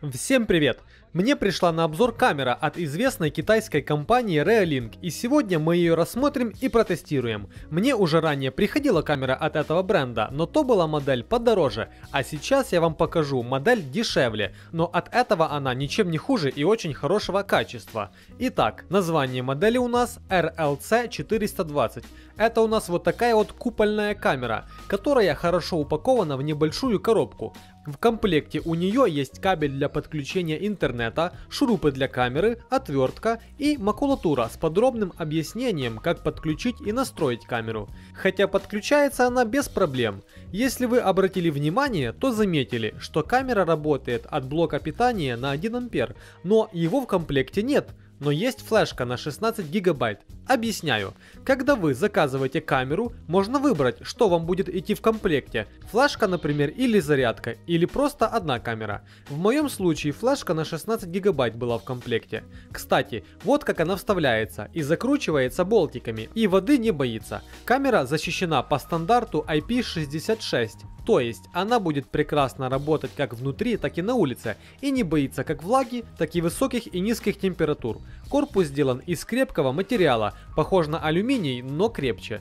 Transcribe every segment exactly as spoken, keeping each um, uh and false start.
Всем привет! Мне пришла на обзор камера от известной китайской компании Reolink, и сегодня мы ее рассмотрим и протестируем. Мне уже ранее приходила камера от этого бренда, но то была модель подороже, а сейчас я вам покажу модель дешевле, но от этого она ничем не хуже и очень хорошего качества. Итак, название модели у нас эр эл си четыреста двадцать. Это у нас вот такая вот купольная камера, которая хорошо упакована в небольшую коробку. В комплекте у нее есть кабель для подключения интернета, шурупы для камеры, отвертка и макулатура с подробным объяснением, как подключить и настроить камеру. Хотя подключается она без проблем. Если вы обратили внимание, то заметили, что камера работает от блока питания на один ампер, но его в комплекте нет. Но есть флешка на шестнадцать гигабайт. Объясняю. Когда вы заказываете камеру, можно выбрать, что вам будет идти в комплекте. Флешка, например, или зарядка, или просто одна камера. В моем случае флешка на шестнадцать гигабайт была в комплекте. Кстати, вот как она вставляется и закручивается болтиками, и воды не боится. Камера защищена по стандарту ай пи шестьдесят шесть. То есть она будет прекрасно работать как внутри, так и на улице, и не боится как влаги, так и высоких и низких температур. Корпус сделан из крепкого материала, похож на алюминий, но крепче.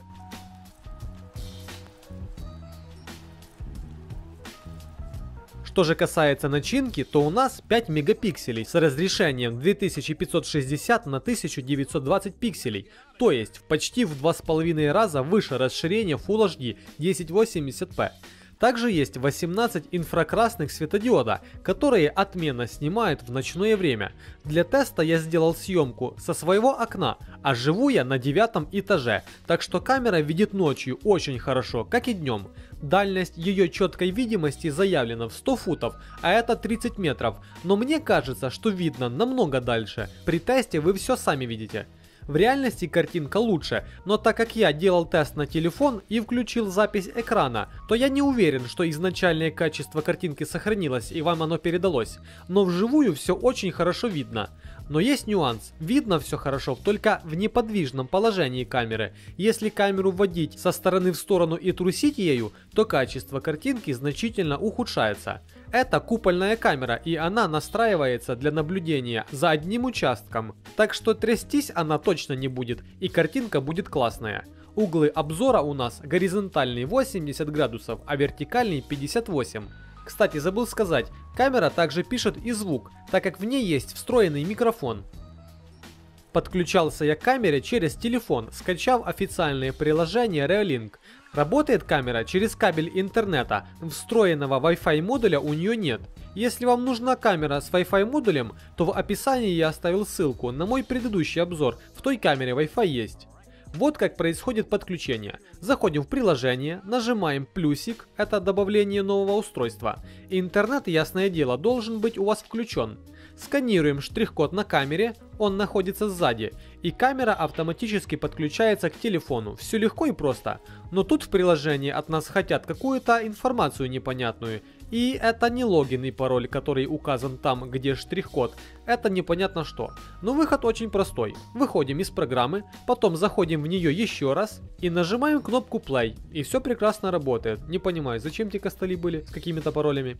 Что же касается начинки, то у нас пять мегапикселей с разрешением две тысячи пятьсот шестьдесят на тысяча девятьсот двадцать пикселей, то есть почти в два с половиной раза выше расширения Full эйч ди тысяча восемьдесят пэ. Также есть восемнадцать инфракрасных светодиода, которые отменно снимают в ночное время. Для теста я сделал съемку со своего окна, а живу я на девятом этаже, так что камера видит ночью очень хорошо, как и днем. Дальность ее четкой видимости заявлена в сто футов, а это тридцать метров, но мне кажется, что видно намного дальше. При тесте вы все сами видите. В реальности картинка лучше, но так как я делал тест на телефон и включил запись экрана, то я не уверен, что изначальное качество картинки сохранилось и вам оно передалось. Но вживую все очень хорошо видно. Но есть нюанс, видно все хорошо только в неподвижном положении камеры. Если камеру вводить со стороны в сторону и трусить ею, то качество картинки значительно ухудшается. Это купольная камера, и она настраивается для наблюдения за одним участком, так что трястись она точно не будет, и картинка будет классная. Углы обзора у нас горизонтальный восемьдесят градусов, а вертикальный пятьдесят восемь. Кстати, забыл сказать, камера также пишет и звук, так как в ней есть встроенный микрофон. Подключался я к камере через телефон, скачав официальное приложение Reolink. Работает камера через кабель интернета, встроенного Wi-Fi модуля у нее нет. Если вам нужна камера с Wi-Fi модулем, то в описании я оставил ссылку на мой предыдущий обзор, в той камере Wi-Fi есть. Вот как происходит подключение. Заходим в приложение, нажимаем плюсик, это добавление нового устройства. Интернет, ясное дело, должен быть у вас включен. Сканируем штрих-код на камере, он находится сзади, и камера автоматически подключается к телефону. Все легко и просто. Но тут в приложении от нас хотят какую-то информацию непонятную. И это не логин и пароль, который указан там, где штрих-код. Это непонятно что. Но выход очень простой. Выходим из программы, потом заходим в нее еще раз и нажимаем кнопку play. И все прекрасно работает. Не понимаю, зачем те костыли были с какими-то паролями.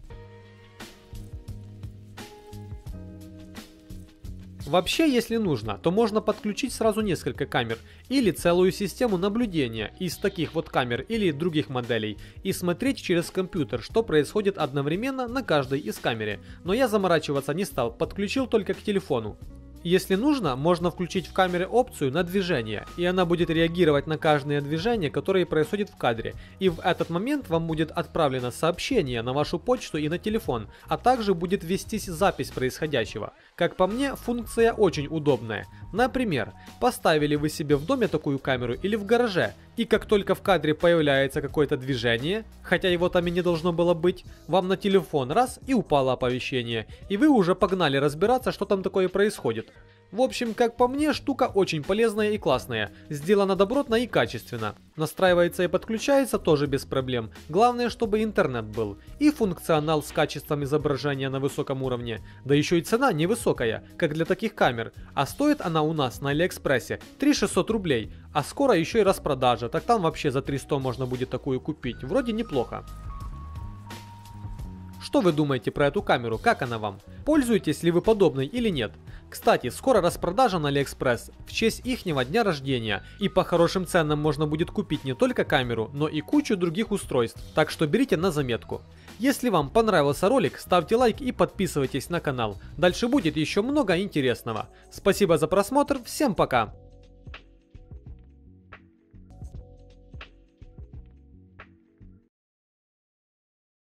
Вообще, если нужно, то можно подключить сразу несколько камер или целую систему наблюдения из таких вот камер или других моделей и смотреть через компьютер, что происходит одновременно на каждой из камер. Но я заморачиваться не стал, подключил только к телефону. Если нужно, можно включить в камере опцию на движение, и она будет реагировать на каждое движение, которое происходит в кадре. И в этот момент вам будет отправлено сообщение на вашу почту и на телефон, а также будет вестись запись происходящего. Как по мне, функция очень удобная. Например, поставили вы себе в доме такую камеру или в гараже, и как только в кадре появляется какое-то движение, хотя его там и не должно было быть, вам на телефон раз и упало оповещение, и вы уже погнали разбираться, что там такое происходит. В общем, как по мне, штука очень полезная и классная, сделана добротно и качественно. Настраивается и подключается тоже без проблем, главное, чтобы интернет был. И функционал с качеством изображения на высоком уровне, да еще и цена невысокая, как для таких камер. А стоит она у нас на Алиэкспрессе три тысячи шестьсот рублей, а скоро еще и распродажа, так там вообще за триста можно будет такую купить, вроде неплохо. Что вы думаете про эту камеру, как она вам? Пользуетесь ли вы подобной или нет? Кстати, скоро распродажа на AliExpress в честь ихнего дня рождения, и по хорошим ценам можно будет купить не только камеру, но и кучу других устройств, так что берите на заметку. Если вам понравился ролик, ставьте лайк и подписывайтесь на канал, дальше будет еще много интересного. Спасибо за просмотр, всем пока!